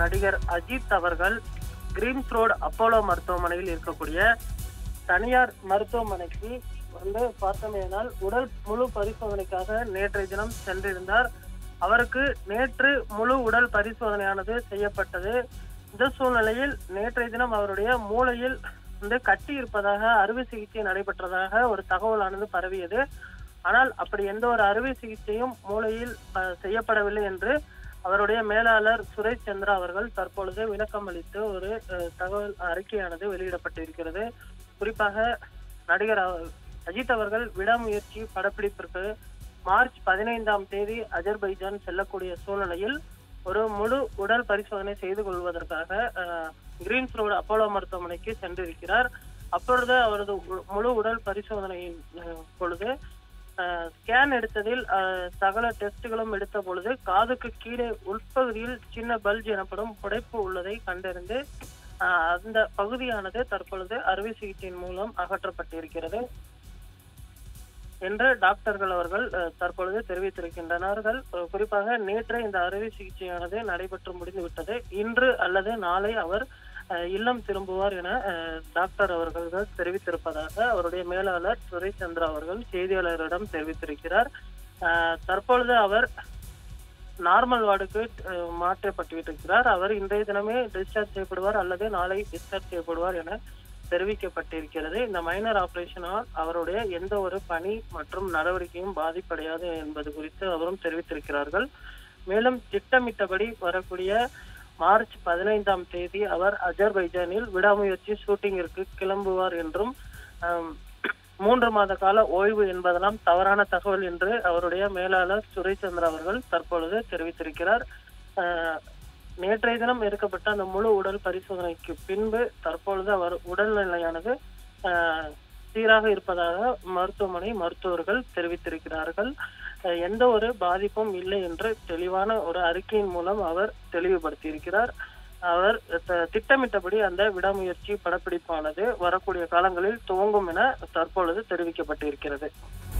நடிகர் அஜித் அவர்கள் Green's road Apollo மருத்துவமனையில் இருக்கக்கூடிய தனியார் மருத்துவமனைக்கு வந்து பார்த்தோமேனால் உடல் முழு பரிசோதனைக்காக நேற்றைய தினம் சென்றிருந்தார். அவருக்கு நேற்று முழு உடல் பரிசோதனையானது செய்யப்பட்டது. இந்த சூழ்நிலையில் நேற்றைய தினம் அவருடைய மூளையில் வந்து கட்டி இருப்பதாக அறுவை சிகிச்சை நடைபெற்றதாக ஒரு தகவலானது பரவியது. ஆனால் அப்படி எந்த ஒரு அறுவை சிகிச்சையும் மூளையில் செய்யப்படவில்லை என்று அவருடைய மேலாளர் சுரேஷ் சந்திரா அவர்கள் தற்பொழுது விளக்கம் அளித்து ஒரு தகவல் அறிக்கையானது வெளியிடப்பட்டிருக்கிறது. குறிப்பாக நடிகர் அஜித் அவர்கள் விடாமுயற்சி படப்பிடிப்பிற்கு மார்ச் 15ஆம் தேதி அஜர்பைஜான் செல்லக்கூடிய சூழ்நிலையில் ஒரு முழு உடல் பரிசோதனை செய்து கொள்வதற்காக கிரீன்ஸ் ரோடு அப்போலோ மருத்துவமனைக்கு சென்றிருக்கிறார். அப்பொழுது அவரது முழு உடல் பரிசோதனையின் பொழுது ஸ்கேன் எடுத்ததில் சகல டெஸ்டுகளும் எடுத்த பொழுது காதுக்கு கீழே உள்பகுதியில் சின்ன பல்ஜ் எனப்படும் புடைப்பு உள்ளதை கண்டறிந்து அந்த பகுதியானது தற்பொழுது அறுவை சிகிச்சையின் மூலம் அகற்றப்பட்டிருக்கிறது என்று டாக்டர்கள் அவர்கள் தற்பொழுது தெரிவித்திருக்கின்றனர். குறிப்பாக நேற்று இந்த அறுவை சிகிச்சையானது நடைபெற்று முடிந்துவிட்டது. இன்று அல்லது நாளை அவர் இல்லம் திரும்புவார் என டாக்டர் அவர்கள் தெரிவித்திருப்பதாக அவருடைய மேலாளர் சுரேஷ் சந்திரா அவர்கள் செய்தியாளரிடம் தெரிவித்திருக்கிறார். தற்பொழுது அவர் நார்மல் வார்டுக்கு மாற்றப்பட்டிருக்கிறார். அவர் இன்றைய தினமே டிஸ்சார்ஜ் செய்யப்படுவார் அல்லது நாளை டிஸ்சார்ஜ் செய்யப்படுவார் என தெரிவிக்கப்பட்டிருக்கிறது. இந்த மைனர் ஆபரேஷனால் அவருடைய எந்த ஒரு பணி மற்றும் நடவடிக்கையும் பாதிப்படையாது என்பது குறித்து அவரும் தெரிவித்திருக்கிறார்கள். மேலும் திட்டமிட்டபடி வரக்கூடிய மார்ச் 15ஆம் தேதி அவர் அஜர்பைஜானில் விடாமுயற்சி ஷூட்டிங்கிற்கு கிளம்புவார் என்றும் 3 மாத கால ஓய்வு என்பதெல்லாம் தவறான தகவல் என்று அவருடைய மேலாளர் சுரேஷ் சந்திரா அவர்கள் தற்பொழுது தெரிவித்திருக்கிறார். நேற்றைய தினம் எடுக்கப்பட்ட அந்த முழு உடல் பரிசோதனைக்கு பின்பு தற்பொழுது அவர் உடல்நிலையானது சீராக இருப்பதாக மருத்துவமனை மருத்துவர்கள் தெரிவித்திருக்கிறார்கள். எந்த ஒரு பாதிப்பும் இல்லை என்று தெளிவான ஒரு அறிக்கையின் மூலம் அவர் தெளிவுபடுத்தியிருக்கிறார். அவர் திட்டமிட்டபடி அந்த விடாமுயற்சி படப்பிடிப்பானது வரக்கூடிய காலங்களில் துவங்கும் என தற்பொழுது தெரிவிக்கப்பட்டிருக்கிறது.